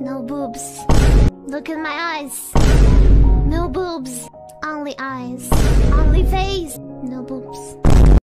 No boobs. Look in my eyes. No boobs. Only eyes. Only face. No boobs.